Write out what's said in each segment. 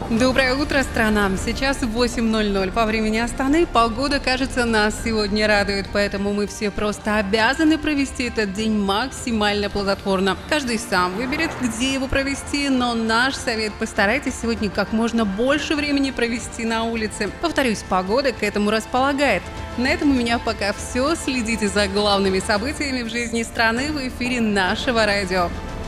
Доброе утро, страна! Сейчас 8:00 по времени Астаны. Погода, кажется, нас сегодня радует, поэтому мы все просто обязаны провести этот день максимально плодотворно. Каждый сам выберет, где его провести, но наш совет: постарайтесь сегодня как можно больше времени провести на улице. Повторюсь, погода к этому располагает. На этом у меня пока все. Следите за главными событиями в жизни страны в эфире нашего радио.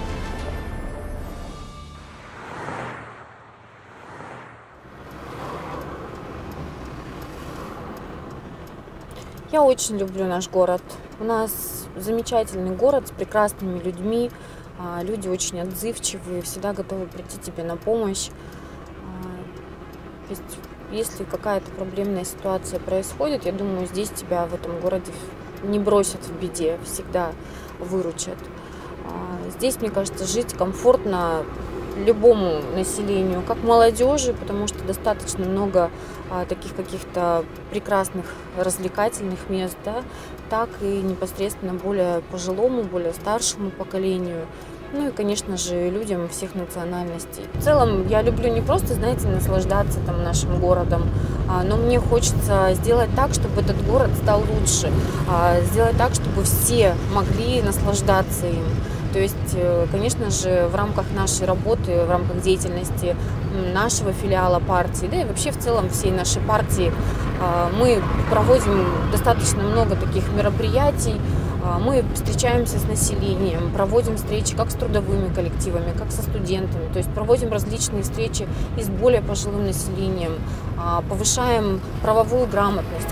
Я очень люблю наш город. У нас замечательный город с прекрасными людьми. Люди очень отзывчивые, всегда готовы прийти тебе на помощь. То есть, если какая-то проблемная ситуация происходит, я думаю, здесь тебя в этом городе не бросят в беде, всегда выручат. Здесь, мне кажется, жить комфортно любому населению, как молодежи, потому что достаточно много таких каких-то прекрасных развлекательных мест, да, так и непосредственно более пожилому, более старшему поколению. Ну и, конечно же, людям всех национальностей. В целом, я люблю не просто, знаете, наслаждаться там нашим городом, но мне хочется сделать так, чтобы этот город стал лучше, сделать так, чтобы все могли наслаждаться им. То есть, конечно же, в рамках нашей работы, в рамках деятельности нашего филиала партии, да и вообще в целом всей нашей партии, мы проводим достаточно много таких мероприятий. Мы встречаемся с населением, проводим встречи как с трудовыми коллективами, как со студентами. То есть проводим различные встречи и с более пожилым населением, повышаем правовую грамотность.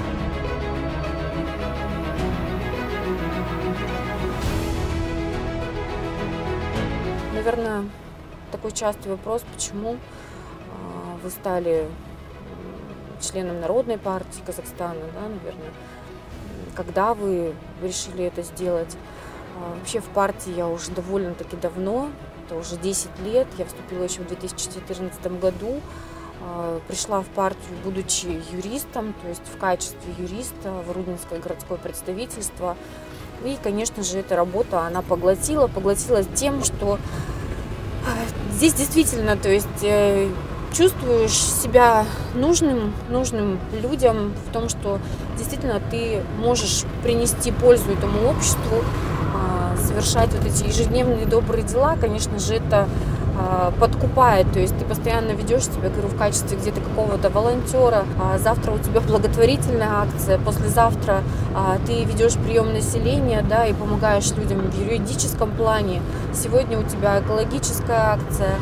Наверное, такой частый вопрос: почему вы стали членом Народной партии Казахстана, да, наверное, когда вы решили это сделать. Вообще в партии я уже довольно-таки давно, это уже 10 лет, я вступила еще в 2014 году, пришла в партию, будучи юристом, то есть в качестве юриста в Рудненское городское представительство. И, конечно же, эта работа, она поглотила тем, что здесь действительно, то есть чувствуешь себя нужным людям в том, что действительно ты можешь принести пользу этому обществу, совершать вот эти ежедневные добрые дела. Конечно же, это подкупает, то есть ты постоянно ведешь себя, говорю, в качестве где-то какого-то волонтера. Завтра у тебя благотворительная акция, послезавтра ты ведешь прием населения, да, и помогаешь людям в юридическом плане. Сегодня у тебя экологическая акция.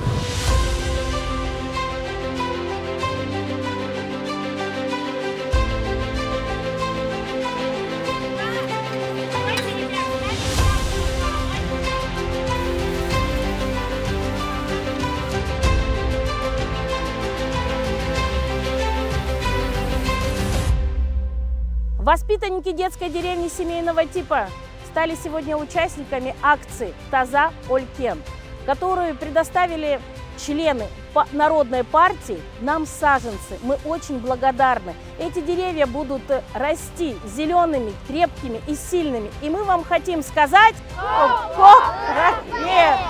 Воспитанники детской деревни семейного типа стали сегодня участниками акции «Таза Олькен», которую предоставили члены Народной партии нам саженцы. Мы очень благодарны. Эти деревья будут расти зелеными, крепкими и сильными. И мы вам хотим сказать: нет!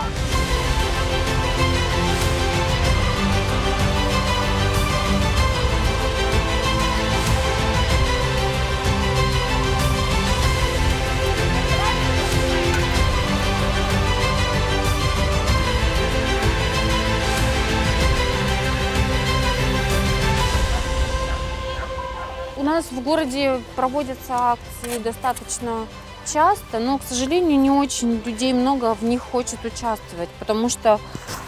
У нас в городе проводятся акции достаточно часто, но, к сожалению, не очень людей много в них хочет участвовать, потому что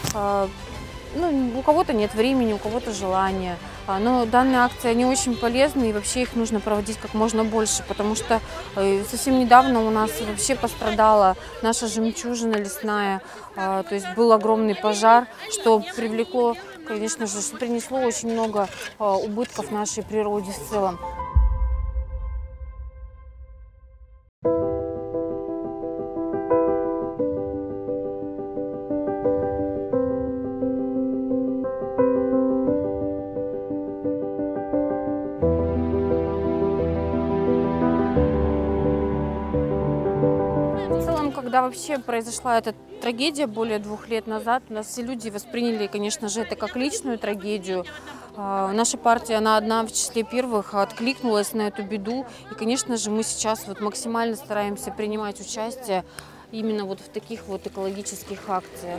у кого-то нет времени, у кого-то желания. Но данные акции, они очень полезны, и вообще их нужно проводить как можно больше, потому что совсем недавно у нас вообще пострадала наша жемчужина лесная, то есть был огромный пожар, что привлекло, конечно же, что принесло очень много убытков нашей природе в целом. когда вообще произошла эта трагедия более 2 лет назад, у нас все люди восприняли, конечно же, это как личную трагедию. Наша партия, она одна в числе первых откликнулась на эту беду. И, конечно же, мы сейчас вот максимально стараемся принимать участие именно вот в таких вот экологических акциях.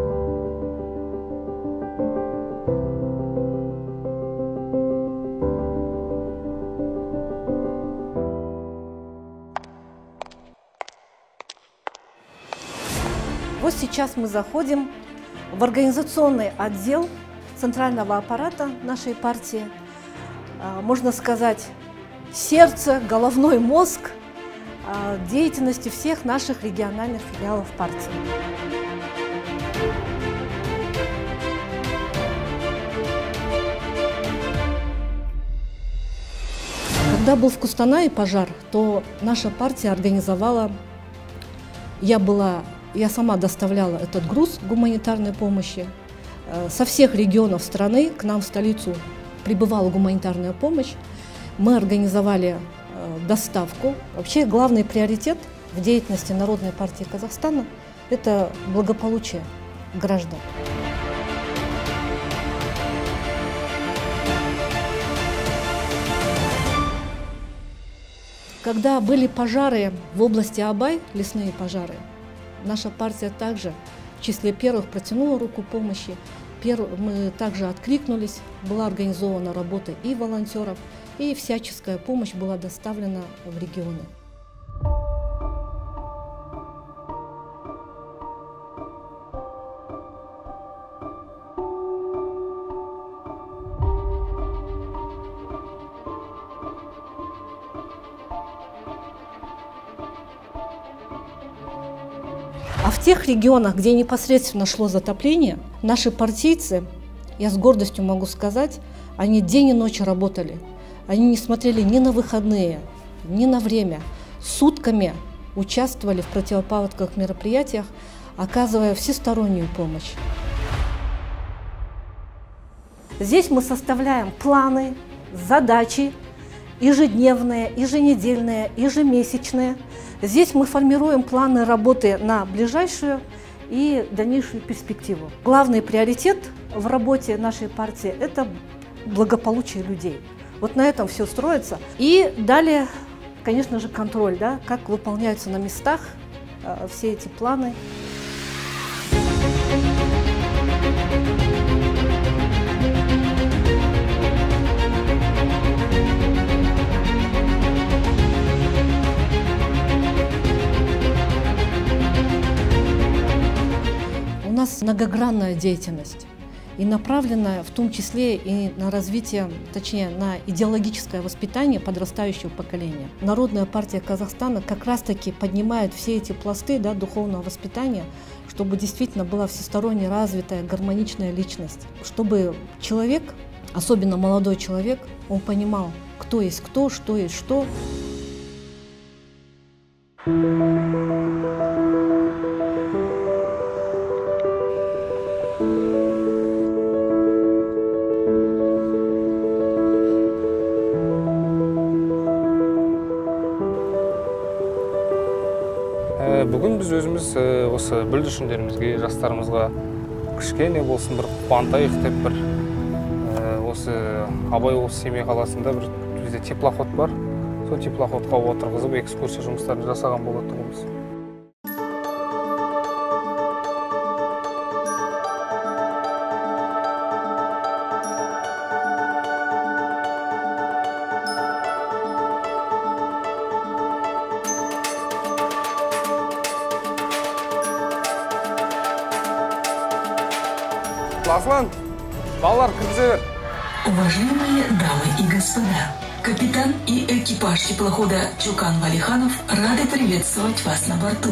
Вот сейчас мы заходим в организационный отдел центрального аппарата нашей партии. Можно сказать, сердце, головной мозг деятельности всех наших региональных филиалов партии. Когда был в Кустанае пожар, то наша партия организовала, я сама доставляла этот груз гуманитарной помощи. Со всех регионов страны к нам в столицу прибывала гуманитарная помощь. Мы организовали доставку. Вообще главный приоритет в деятельности Народной партии Казахстана – это благополучие граждан. Когда были пожары в области Абай, лесные пожары, наша партия также в числе первых протянула руку помощи. Мы также откликнулись, была организована работа и волонтеров, и всяческая помощь была доставлена в регионы. А в тех регионах, где непосредственно шло затопление, наши партийцы, я с гордостью могу сказать, они день и ночь работали. Они не смотрели ни на выходные, ни на время. Сутками участвовали в противопаводковых мероприятиях, оказывая всестороннюю помощь. Здесь мы составляем планы, задачи, ежедневные, еженедельные, ежемесячные. Здесь мы формируем планы работы на ближайшую и дальнейшую перспективу. Главный приоритет в работе нашей партии – это благополучие людей. Вот на этом все строится. И далее, конечно же, контроль, да, как выполняются на местах все эти планы. У нас многогранная деятельность, и направленная в том числе и на развитие, точнее, на идеологическое воспитание подрастающего поколения. Народная партия Казахстана как раз-таки поднимает все эти пласты, да, духовного воспитания, чтобы действительно была всесторонне развитая, гармоничная личность, чтобы человек, особенно молодой человек, он понимал, кто есть кто, что есть что. Бүгін біз өзіміз осы бүлдіршіндерімізге, жастарымызға кішкене болсын бір қуантайық деп бір осы Абай облысы Семей қаласында бір бізде теплоход бар. Сол теплоходқа отырғызып экскурсия жұмыстарын жасаған болатынбыз. Аслан, балалар, кіргізе бер. Уважаемые дамы и господа, капитан и экипаж теплохода Чукан Валиханов рады приветствовать вас на борту.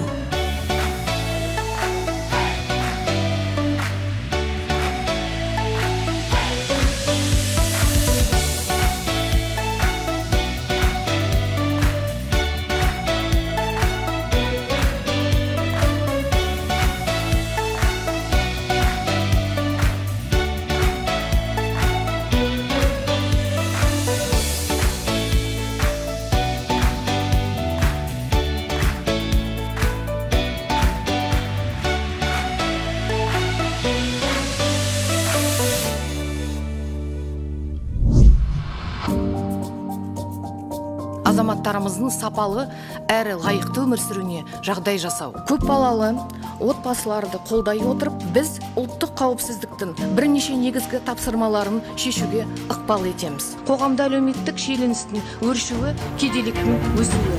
азаматтарымыздың сапалы әрі лайықты өмір сүруіне жағдай жасау. Көп балалы отбасыларды қолдай отырып, біз ұлттық қауіпсіздіктің бірнеше негізгі тапсырмаларын шешуге ықпал етеміз. Қоғамда әлеуметтік шиеленістің өршуі, кедейліктің өсуі.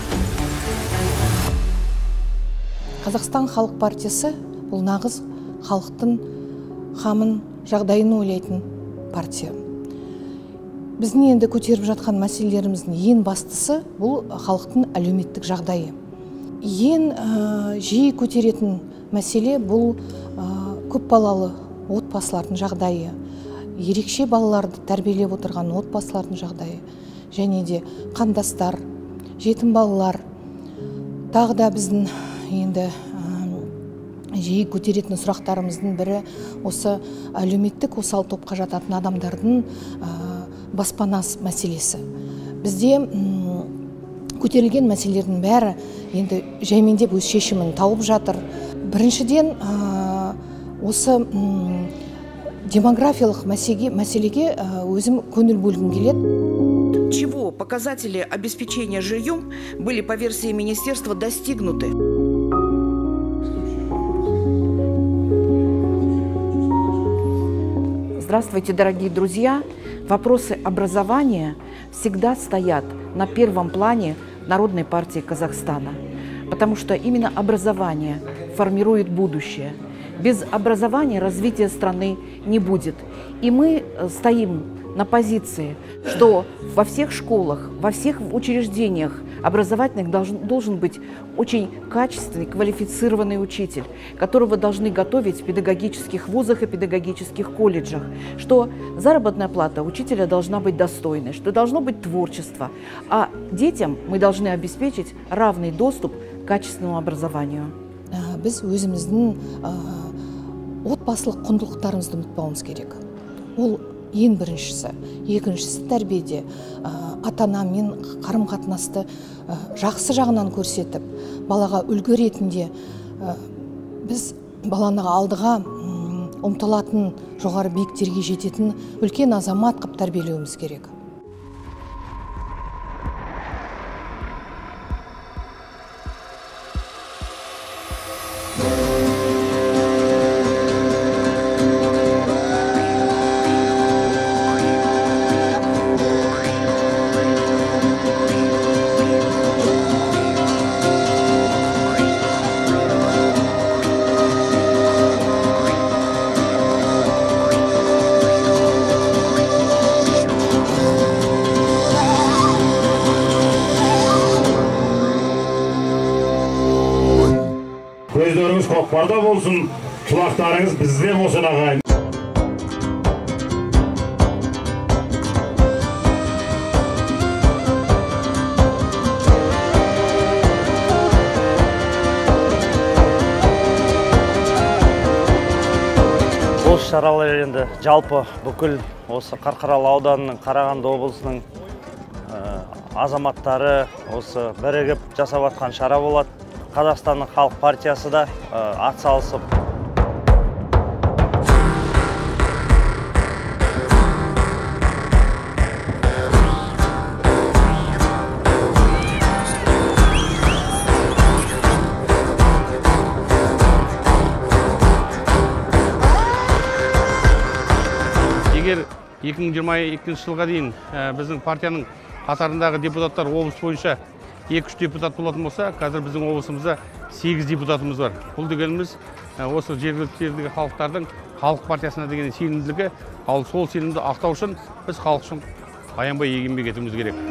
Қазақстан Халық партиясы бұл нағыз халықтың қамын, жағдайын ойлайтын партия. Біздің енді көтеріп жатқан мәселелеріміздің ең бастысы бұл халықтың әлеуметтік жағдайы. Ең жиі көтеретін мәселе бұл көп балалы отбасылардың жағдайы, ерекше балаларды тәрбиелеп отырған отбасылардың жағдайы, және де қандастар, жетім балалар. Тағы да біздің енді жиі көтеретін сұрақтарымыздың бірі осы әлеуметтік осал топқа жататын адамдардың баспанас мәселесі. Бізде көтерілген мәселелердің бәрі енді жаймендеп өз шешімін тауып жатыр. Біріншіден осы демографиялық мәселеге өзім көңіл бөлгім келеді. Чего показатели обеспечения жильем были по версии министерства достигнуты? Здравствуйте, дорогие друзья! Вопросы образования всегда стоят на первом плане Народной партии Казахстана, потому что именно образование формирует будущее. Без образования развития страны не будет. И мы стоим на позиции, что во всех школах, во всех учреждениях образовательных должен быть очень качественный, квалифицированный учитель, которого должны готовить в педагогических вузах и педагогических колледжах, что заработная плата учителя должна быть достойной, что должно быть творчество, а детям мы должны обеспечить равный доступ к качественному образованию. Біз өзіміздің отбасылық құндылықтарымызды ұмытпауымыз керек. Ол ең біріншісі. Екіншісі тәрбиеде ата-анамен қарым-қатынасты жақсы жағынан көрсетіп, балаға үлгі ретінде біз баланы алдыға ұмтылатын, жоғары биіктерге жететін үлкен азамат қып тәрбиелеуіміз керек. Көздеріңіз көкпарда болсын, құлақтарыңыз бізде болсын ағайын. Осы шаралар енді жалпы бүкіл осы Қарқаралы ауданының, Қарағанды облысының азаматтары осы бірігіп жасап жатқан шара болады. Қазақстанның Халық партиясы да атсалысып. Егер 2022 жылға дейін біздің партияның қатарындағы депутаттар облыс бойынша 2-3 депутат болатын болса, қазір біздің облысымызда 8 депутатымыз бар. Бұл дегеніміз осы жергілікті жердегі халықтардың халық партиясына деген сенімділігі, ал сол сенімді ақтау үшін біз халық үшін аянбай еңбек етуіміз керек.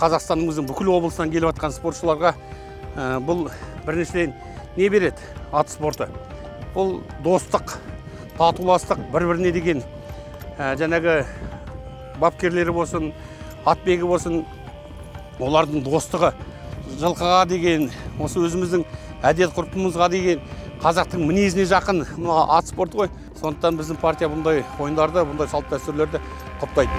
Қазақстанның өзінің бүкіл облыстан келіп жатқан спортшыларға бұл біріншіден не береді? Ат спорты. Бұл достық, татуластық, бір-біріне деген жаңағы бапкерлері болсын, атбегі болсын, олардың достығы, жылқыға деген, осы өзіміздің әдет ғұрпымызға деген, қазақтың мінезіне жақын ат спорты ғой. Сондықтан біздің партия бұндай ойындарды, бұндай салт дәстүрлерді құптайды.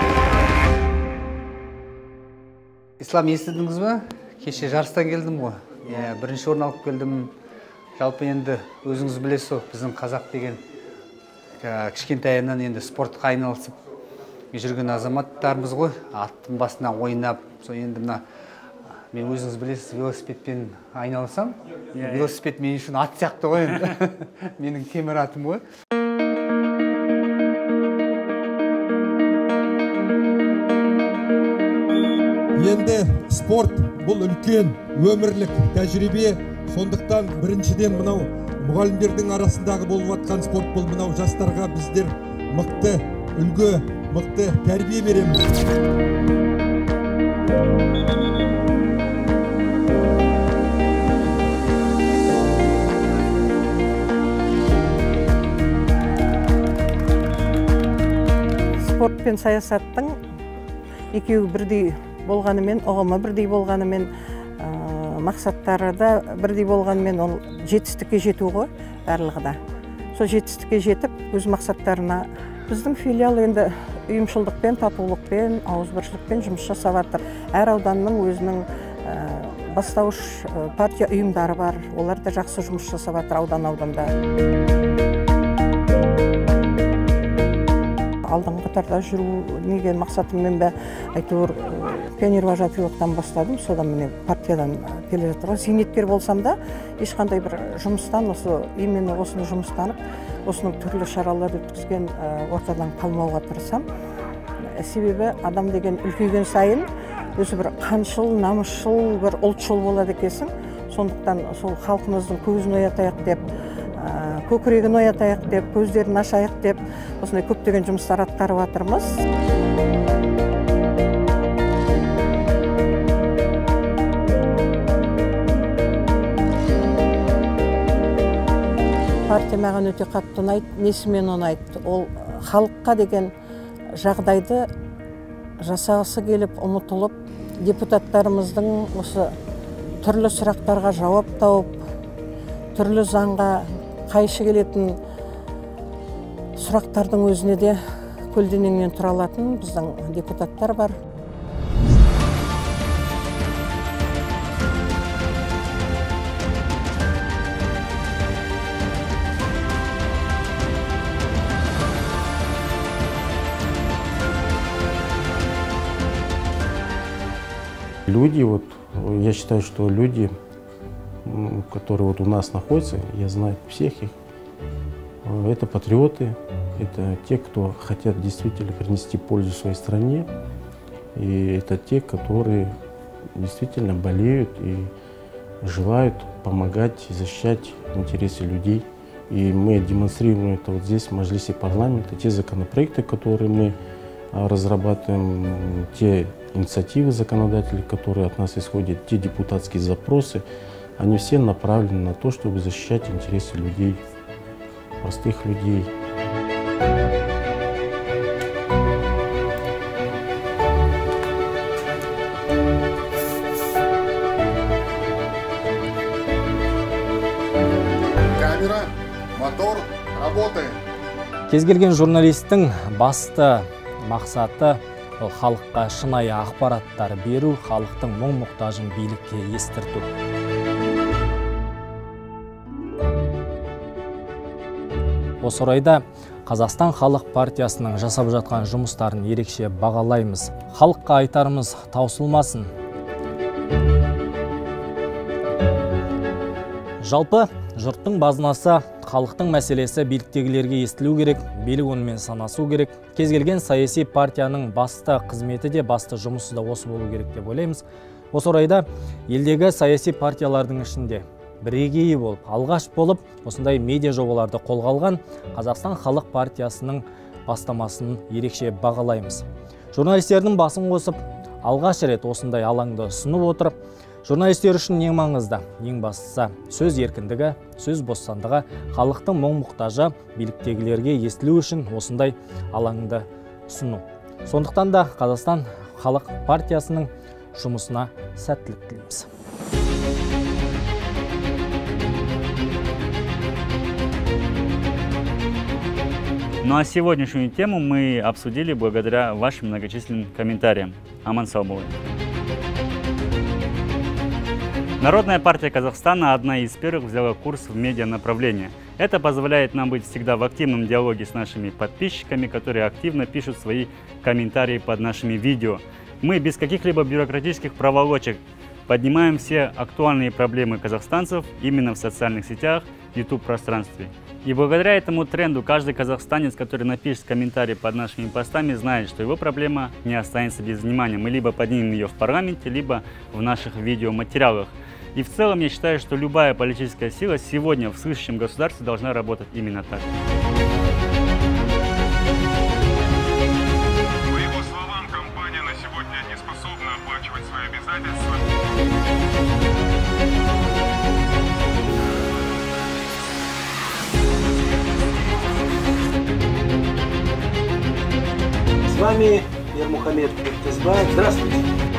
Ислам, естідіңіз бе? Кеше жарыстан келдім ғой. Бірінші орын алып келдім. Жалпы енді өзіңіз білесіз, біздің қазақ деген кішкентайынан енді спортқа айналысып жүрген азаматтарымыз ғой. Аттың басына ойнап, енді мына мен өзіңіз білесіз, велосипедпен айналысам. Велосипед мен үшін ат сияқты ғой енді. Менің темір атым ғой. Енді спорт бұл үлкен өмірлік тәжірибе. Сондықтан біріншіден мынау мұғалімдердің арасындағы болып жатқан спорт бұл, мынау жастарға біздер мықты үлгі, мықты тәрбие береміз. Спорт пен саясаттың екеуі бірдей болғанымен, ұғымы бірдей болғанымен, мақсаттары да бірдей болғанымен, ол жетістікке жету ғой барлығы да. Сол жетістікке жетіп, өз мақсаттарына біздің филиал енді ұйымшылдықпен, татулықпен, ауызбіршілікпен жұмыс жасап жатыр. Әр ауданның өзінің бастауыш партия ұйымдары бар. Олар да жақсы жұмыс жасап жатыр аудан-ауданда. Алдыңғы қатарда жүру деген мақсатыммен бе әйтеуір пионер вожатыйлықтан бастадым. Содан міне партиядан келе жатыр. Зейнеткер болсам да ешқандай бір жұмыстан, именно осыны жұмыстанып, осының түрлі шаралар өткізген ортадан қалмауға тырысам. Себебі адам деген үлкейген сайын өзі бір қаншыл, намысшыл, бір ұлтшыл болады екенсің. Сондықтан сол халқымыздың көзін оятайық деп, көкірегін оятайық деп, көздерін ашайық деп, осындай көптеген жұмыстар атқарып жатырмыз. Партия маған өте қатты ұнайды, несімен ұнайды. Ол халыққа деген жағдайды жасағысы келіп, ұмытылып, депутаттарымыздың осы түрлі сұрақтарға жауап тауып, түрлі заңға қайшы келетін сұрақтардың өзіне де көлденеңнен тұра алатын біздің депутаттар бар. Люди, я считаю, что люди, которые у нас находятся, я знаю всех их, это патриоты, это те, кто хотят действительно принести пользу своей стране, и это те, которые действительно болеют и желают помогать и защищать интересы людей. И мы демонстрируем это вот здесь, в Маджлисе парламента, те законопроекты, которые мы разрабатываем, те инициативы законодателей, которые от нас исходят, те депутатские запросы, они все направлены на то, чтобы защищать интересы людей, простых людей. Камера, мотор, работаем. Кез келген журналистің басты мақсаты халыққа шынайы ақпараттар беру, халықтың мұң-мұқтажын билікке естірту. Осы орайда Қазақстан Халық партиясының жасап жатқан жұмыстарын ерекше бағалаймыз. Халыққа айтарымыз таусылмасын. Жалпы жұрттың базынасы, халықтың мәселесі биліктегілерге естілу керек, билік онымен санасу керек. Кез келген саяси партияның басты қызметі де, басты жұмысы да осы болу керек деп ойлаймыз. Осы орайда елдегі саяси партиялардың ішінде бірегейі болып, алғаш болып, осындай медиа жобаларды қолға алған Қазақстан Халық партиясының бастамасын ерекше бағалаймыз. Журналистердің басын қосып, алғаш рет осындай алаңды ұсынып отыр. Журналистер үшін ең маңызды, ең бастысы сөз еркіндігі, сөз бостандығы, халықтың мұң-мұқтажы биліктегілерге естілу үшін осындай алаңды ұсыну. Сондықтан да Қазақстан Халық партиясының жұмысына сәттілік тілейміз. Ну а сегодняшнюю тему мы обсудили благодаря вашим многочисленным комментариям. Аман сау болайын. Народная партия Казахстана одна из первых взяла курс в медианаправление. Это позволяет нам быть всегда в активном диалоге с нашими подписчиками, которые активно пишут свои комментарии под нашими видео. Мы без каких-либо бюрократических проволочек поднимаем все актуальные проблемы казахстанцев именно в социальных сетях, YouTube-пространстве. И благодаря этому тренду каждый казахстанец, который напишет комментарий под нашими постами, знает, что его проблема не останется без внимания. Мы либо поднимем ее в парламенте, либо в наших видеоматериалах. И в целом я считаю, что любая политическая сила сегодня в слышащем государстве должна работать именно так. По его словам, компания на сегодня не способна оплачивать свои обязательства. С вами Ермухамед Иртызбаев. Здравствуйте.